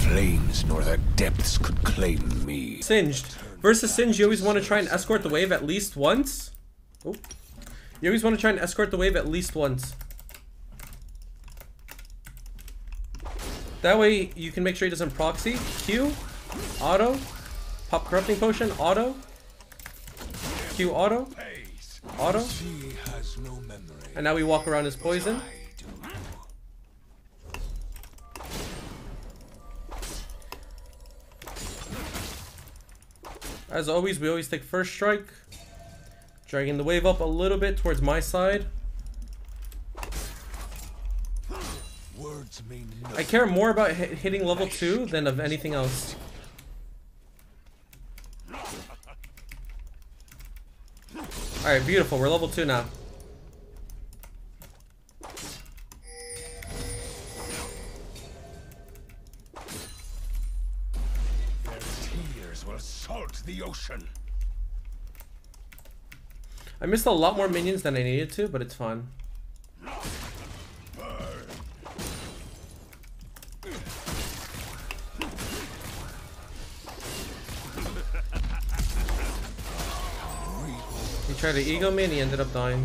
flames nor their depths could claim me. Singed. Versus Singed, you always want to try and escort the wave at least once. Oh. You always want to try and escort the wave at least once. That way you can make sure he doesn't proxy. Q, auto, pop corrupting potion, auto, Q auto, auto, and now we walk around his poison. As always, we always take first strike, dragging the wave up a little bit towards my side. I care more about hitting level 2 than of anything else. Alright, beautiful. We're level 2 now. Their tears will salt the ocean. I missed a lot more minions than I needed to, but it's fine. He tried to ego me and he ended up dying.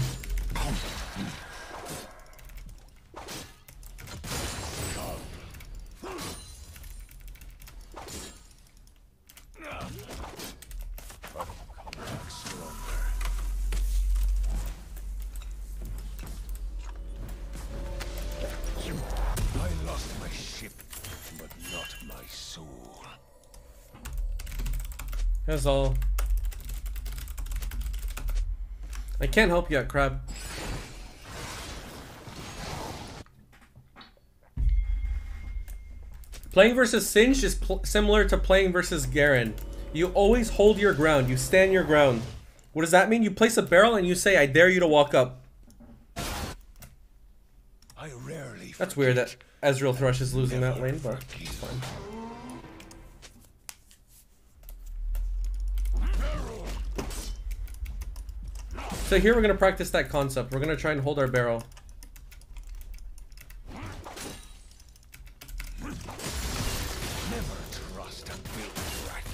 I lost my ship, but not my soul. That's all. I can't help you at Crab. Playing versus Singed is similar to playing versus Garen. You always hold your ground. You stand your ground. What does that mean? You place a barrel and you say, I dare you to walk up. I rarely That's weird that Ezreal Thrush is losing that lane, but it's fine. So here we're going to practice that concept. We're going to try and hold our barrel. never trust a built rat.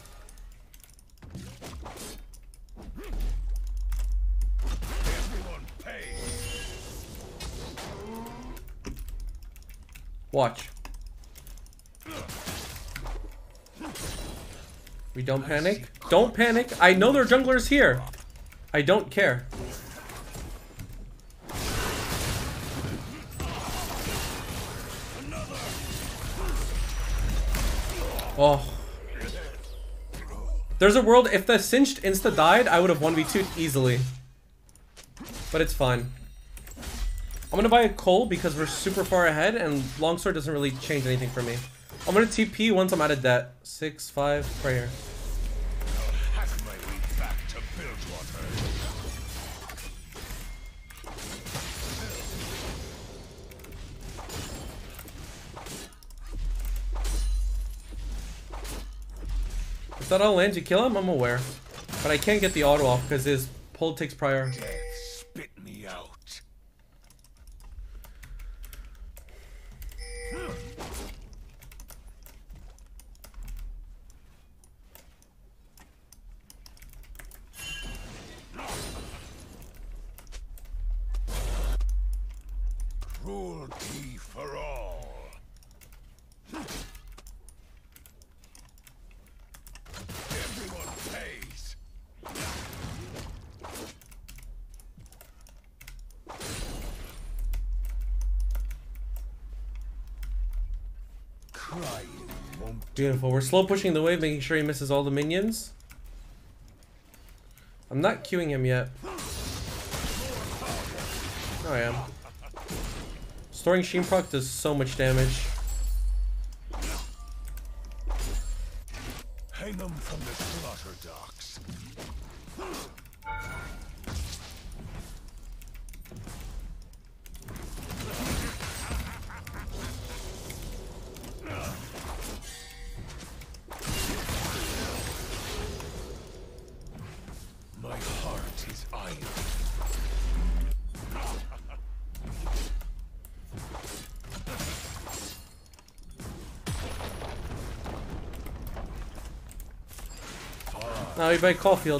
Everyone pays. Watch. We don't panic. Don't panic. I know there are junglers here. I don't care. Oh. There's a world, if the Singed insta died, I would have 1v2'd easily. But it's fine. I'm gonna buy a Cole because we're super far ahead and Longsword doesn't really change anything for me. I'm gonna TP once I'm out of debt. 6, 5, right here. If that all lands, you kill him, I'm aware. But I can't get the auto off because his pull takes prior. Death spit me out. Cruelty for all. Everyone pays. Crying won't. Beautiful. We're slow pushing the wave, making sure he misses all the minions. I'm not queuing him yet. Oh, I am. Storing Sheen proc does so much damage. Hang them from the slaughter docks. My heart is iron. Now you buy Caulfield.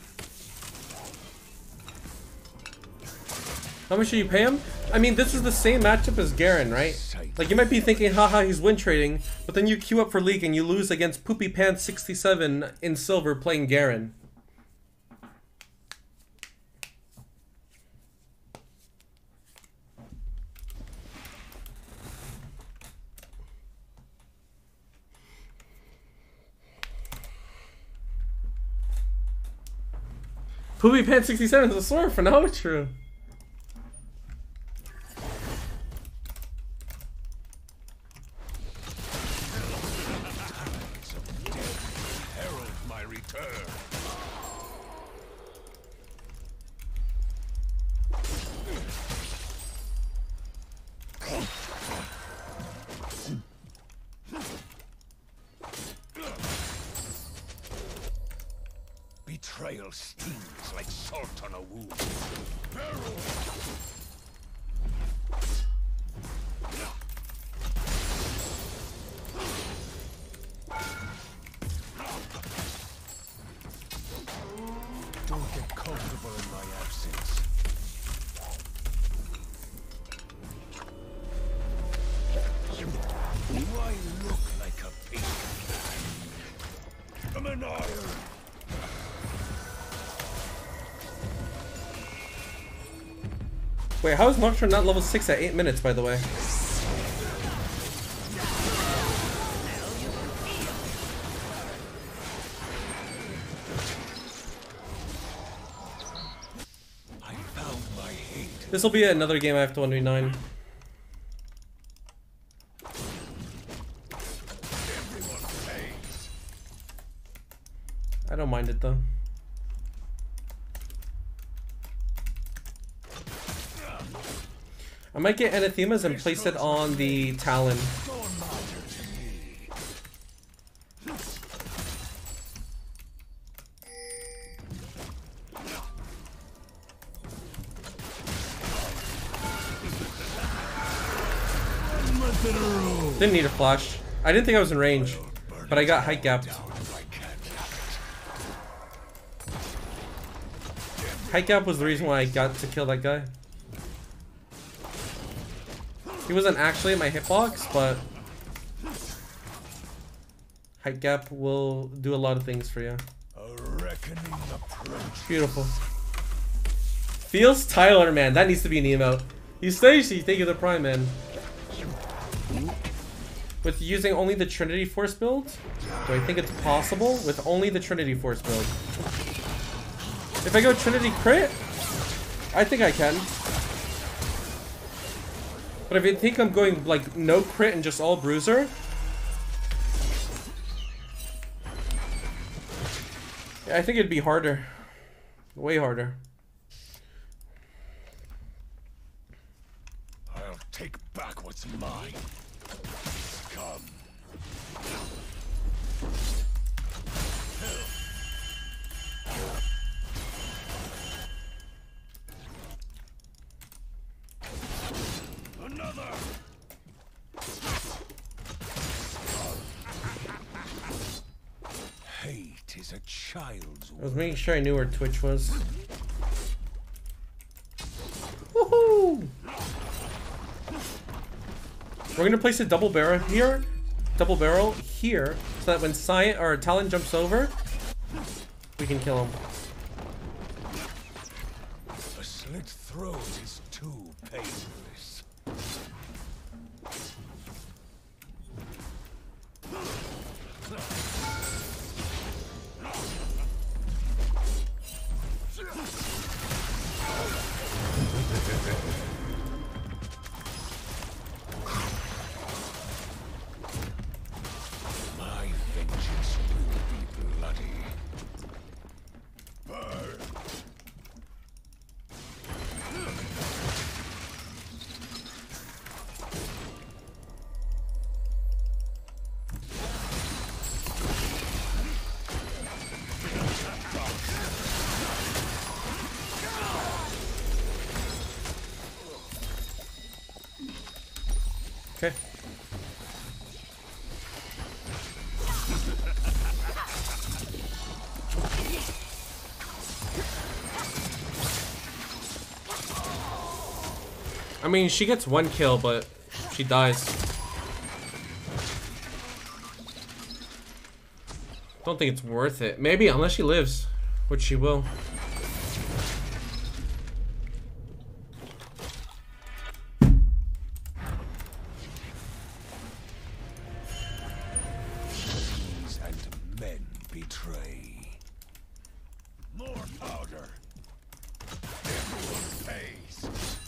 How much do you pay him? I mean, this is the same matchup as Garen, right? Like, you might be thinking, haha, he's win trading, but then you queue up for League and you lose against Poopy Pants 67 in silver playing Garen. Poopy Pants 67 is a sword for now, true. Betrayal stings like salt on a wound. Don't get comfortable in my absence. Do I look like a patient man? I'm an iron. Wait, how is Nocturne not level 6 at 8 minutes, by the way? I found my hate. This will be another game I have to 1v9. Everyone pays. I don't mind it though. I might get Anathemas and place it on the Talon. Don't matter to me. Didn't need a flash. I didn't think I was in range, but I got height gapped. Height gap was the reason why I got to kill that guy. He wasn't actually in my hitbox, but height gap will do a lot of things for you. Beautiful. Feels Tyler, man. That needs to be an emote. You Stacy, thank you the Prime, man. With using only the Trinity Force build, do I think it's possible? With only the Trinity Force build. If I go Trinity crit, I think I can. But if you think I'm going like no crit and just all bruiser, yeah, I think it'd be harder. Way harder. I'll take back what's mine. Come. Another. Hate is a child's I was making sure I knew where Twitch was. Woohoo! We're gonna place a double barrel here, so that when Scion or Talon jumps over, we can kill him. A slit throat is too painless. My vengeance will be bloody. Burn. I mean, she gets 1 kill, but she dies. Don't think it's worth it. Maybe, unless she lives, which she will. Kings and men betray. More powder. Everyone pays.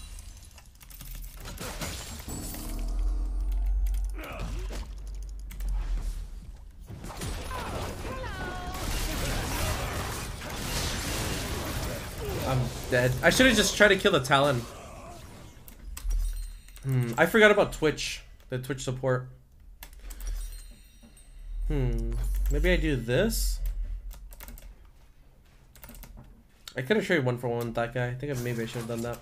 I'm dead. I should have just tried to kill the Talon. I forgot about Twitch. The Twitch support. Maybe I do this? I could have traded 1-for-1 with that guy. I think maybe I should have done that.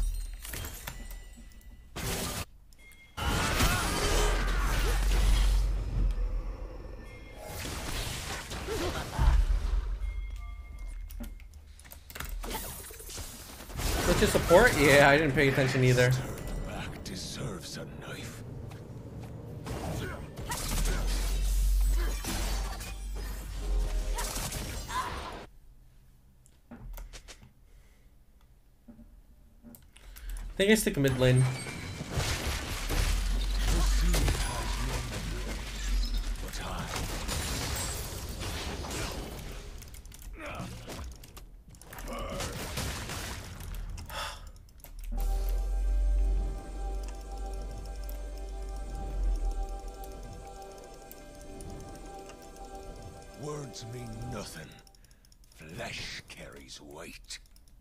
Twitch support? Yeah, I didn't pay attention either. Back deserves a knife. I think I stick mid lane. Words mean nothing. Flesh carries weight.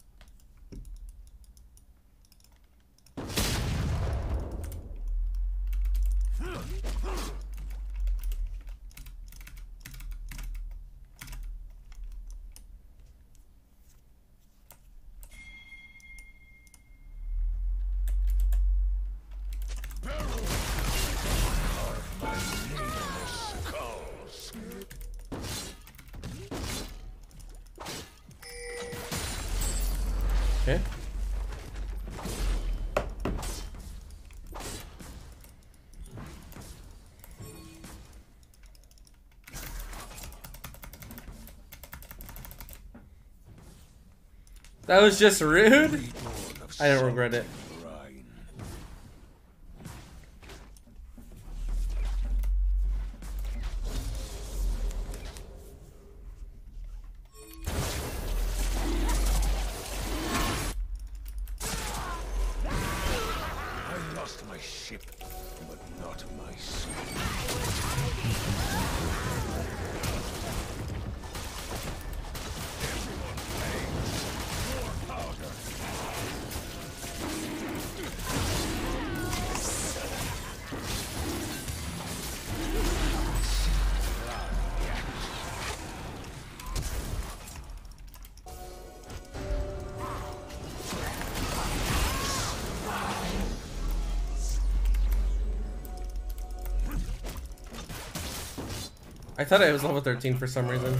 Okay. That was just rude. I don't regret it. I thought I was level 13 for some reason.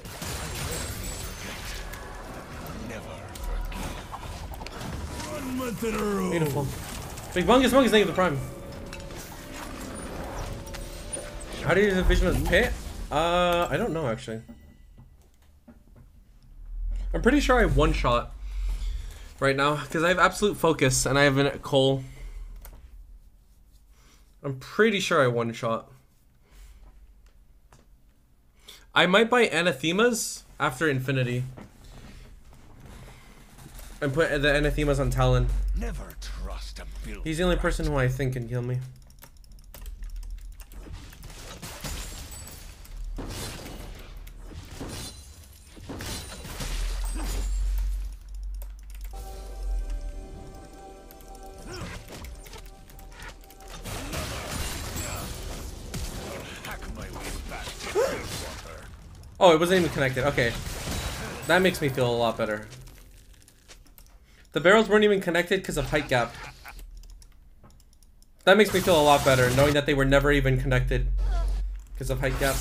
Beautiful. Big Bungus, thank you for the prime. How do you use the vision of the pit? I don't know actually. I'm pretty sure I have one shot right now because I have absolute focus and I have a Cole. I'm pretty sure I have one shot. I might buy Anathemas after Infinity. And put the Anathemas on Talon. Never trust a build. He's the only person who I think can kill me. Oh, it wasn't even connected. Okay. That makes me feel a lot better. The barrels weren't even connected because of height gap. That makes me feel a lot better, knowing that they were never even connected because of height gap.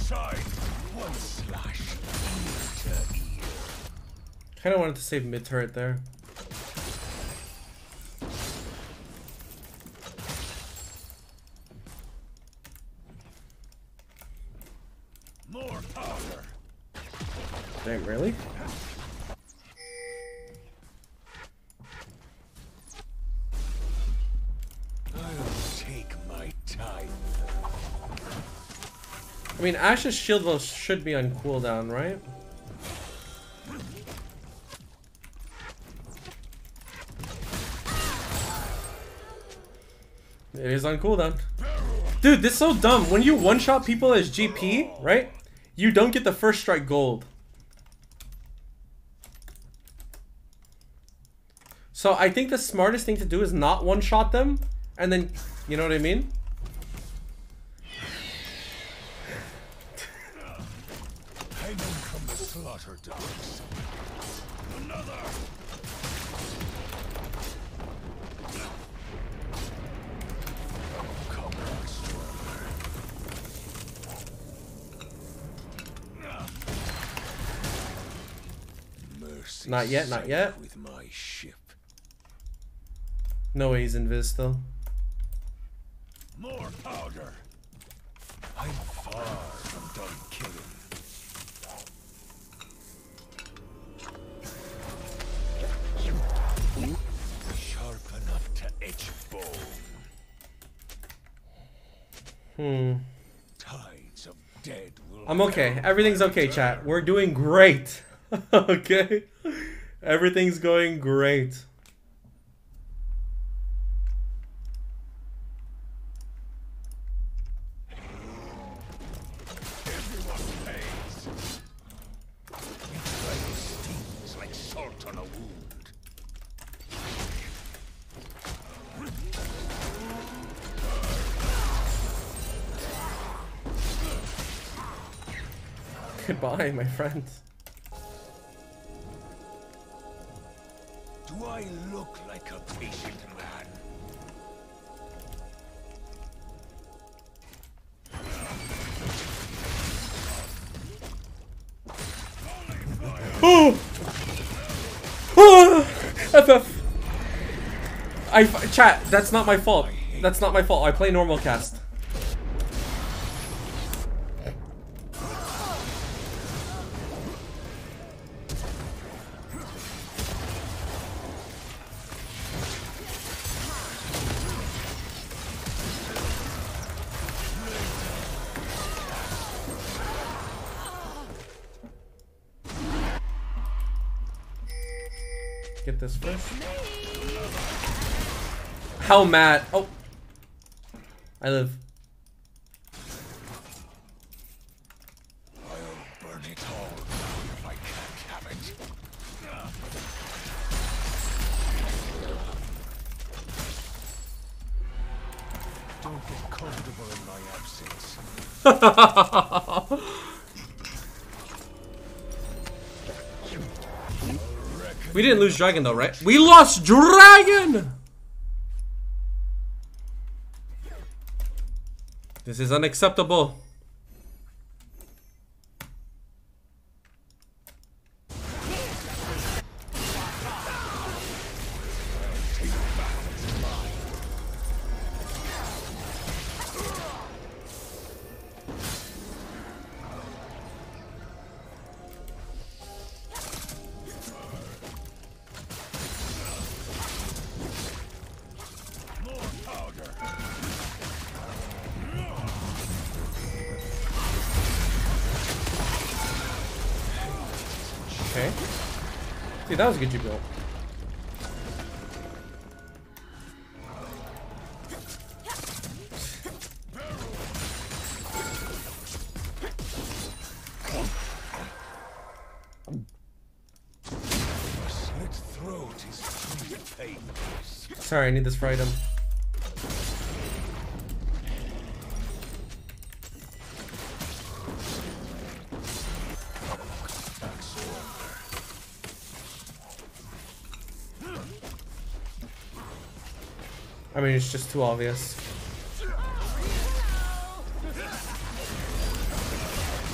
Shine. One slash. Ear to ear. Kind of wanted to save mid turret there. More powder. Damn, really? I'll take my time. I mean, Ashe's shield will should be on cooldown, right? It is on cooldown. Dude, this is so dumb. When you one-shot people as GP, right? You don't get the first strike gold. So I think the smartest thing to do is not one-shot them, and then, you know what I mean? I know from the slaughter dogs. Another. Come on, stronger. Mercy. Not yet, not yet. With my ship. No way he's invis still. More powder. I'm far from done killing. Sharp enough to etch bone. Tides of dead will. I'm okay. Everything's okay, chat. We're doing great. Okay? Everything's going great. Everyone pays. Each life stings like salt on a wound. Goodbye, my friends. Do I look like a patient man? Oh! Oh! FF. Chat, that's not my fault. That's not my fault. I play normal cast. Get this first. How mad? Oh, I live. I'll burn it all if I can't have it. Don't get comfortable in my absence. We didn't lose Dragon though, right? We lost Dragon! This is unacceptable. Okay. See, that was a good you built. Slit throat is too painless. Sorry, I need this for item. I mean, it's just too obvious.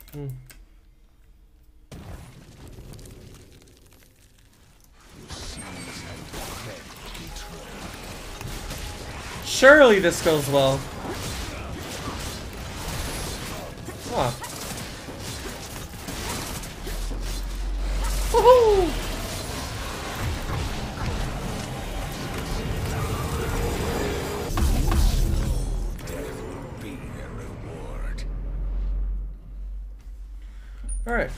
Surely this goes well. Huh. Woohoo! All right.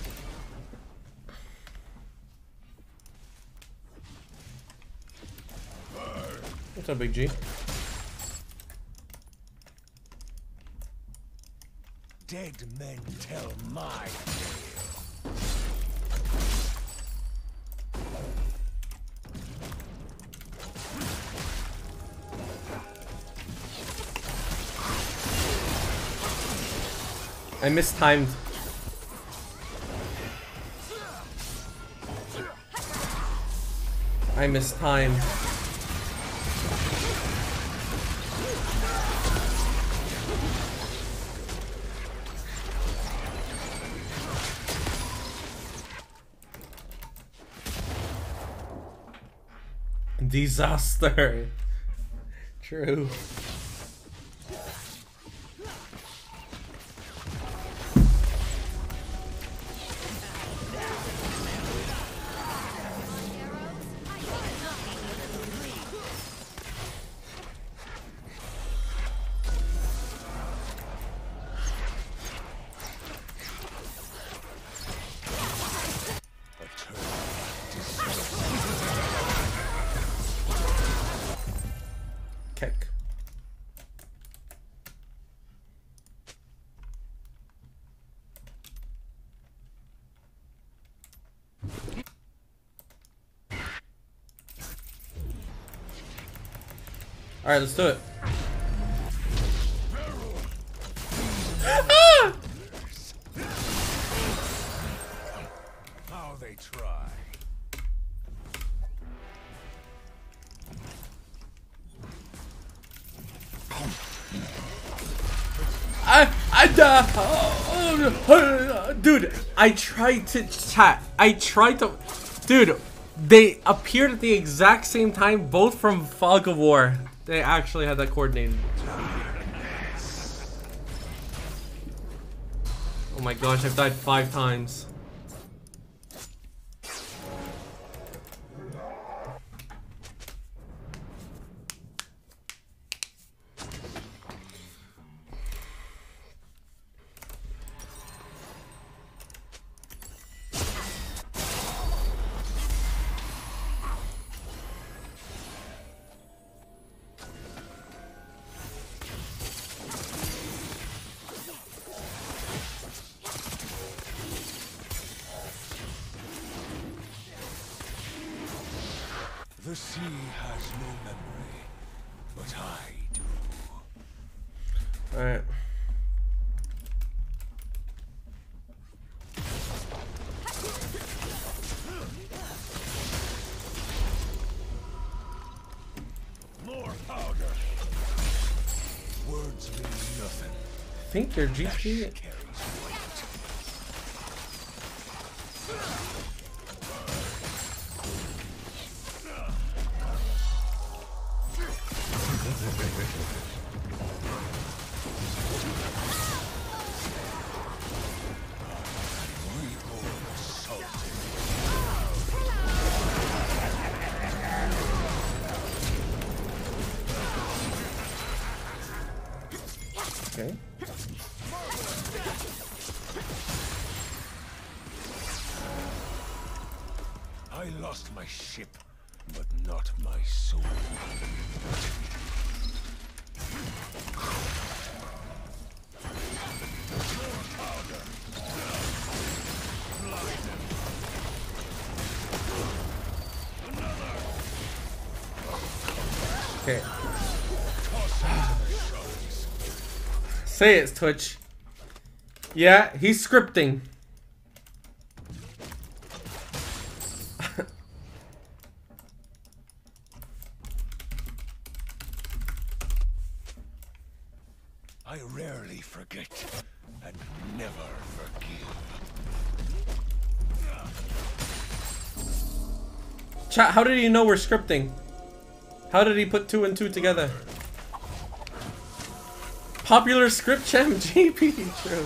What's up, Big G? Dead men tell my tale. I mistimed. I mistimed. Disaster. True. Kick. All right, let's do it. Ah! How they try. Dude, I tried to chat. Dude, they appeared at the exact same time, both from Fog of War. They actually had that coordinated. Oh my gosh, I've died 5 times. The sea has no memory, but I do. Alright. More powder. Words mean nothing. I think your GP. Carries weight. Okay. I lost my ship, but not my soul. Okay. Say it, Twitch. Yeah, he's scripting. I rarely forget, and never forgive. Chat, how did he know we're scripting? How did he put 2 and 2 together? Popular script champ GP, true.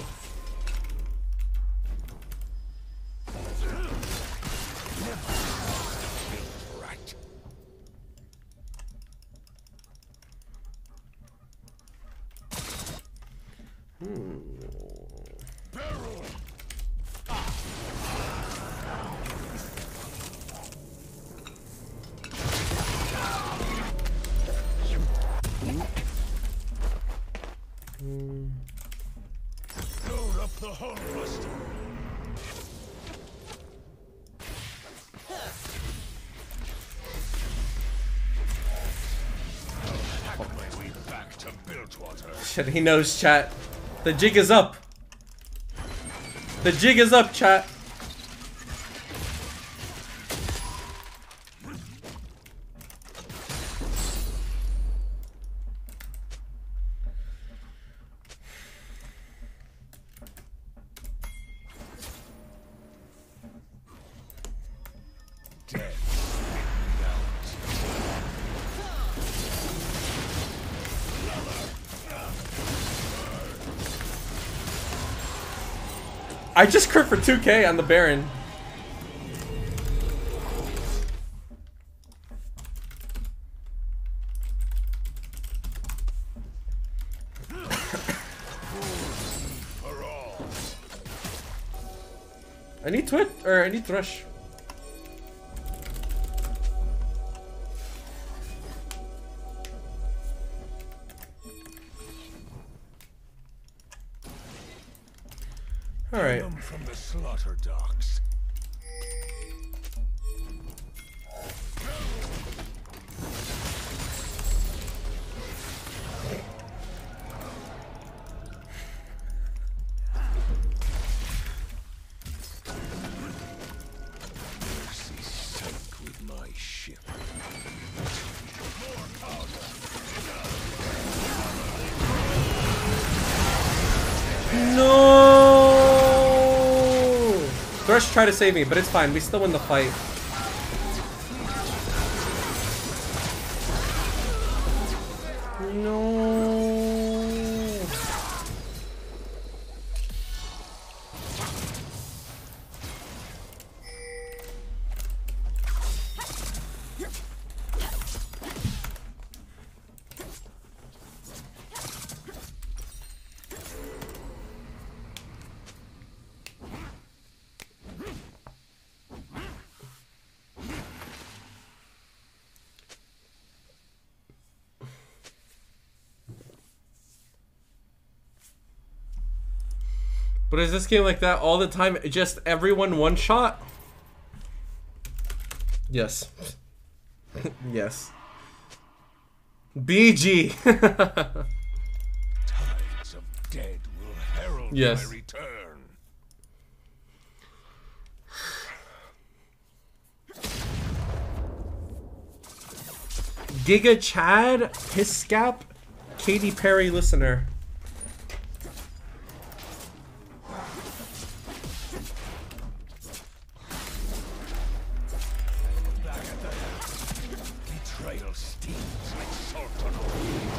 Load up the hull buster. Hack my way back to Bilgewater. Shit, he knows, chat. The jig is up. The jig is up, chat. I just crit for 2k on the Baron. I need Twit, or I need Thrush. All right. From the slaughter docks. Mercy sank with my ship. More powder. No! Thrush tried to save me, but it's fine. We still win the fight. No. But is this game like that all the time? Just everyone one shot? Yes. Yes. BG. Tides of dead will herald Yes. my return. Giga Chad, Piscap, Katy Perry listener. Betrayal stings like salt on oil.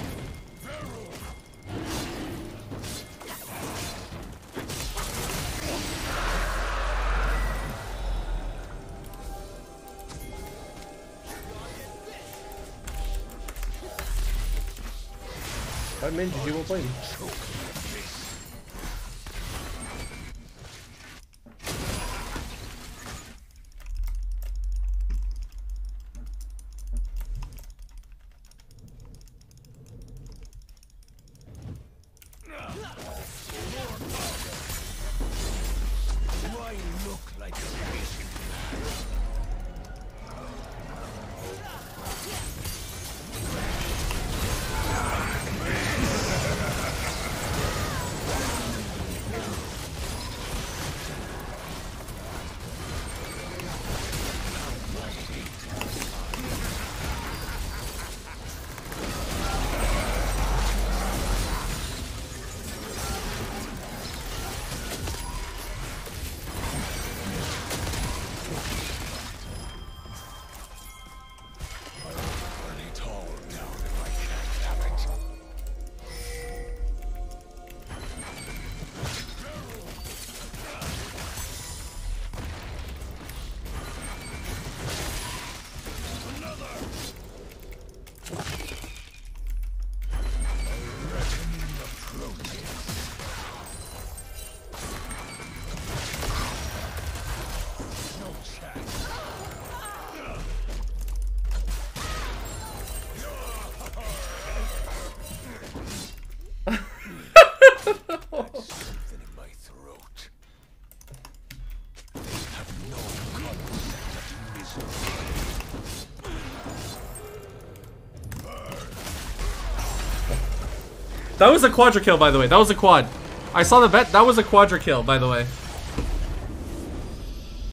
I mean, GG will play. Why look like a patient? That was a quadra kill, by the way. That was a quad. I saw the vet. That was a quadra kill, by the way.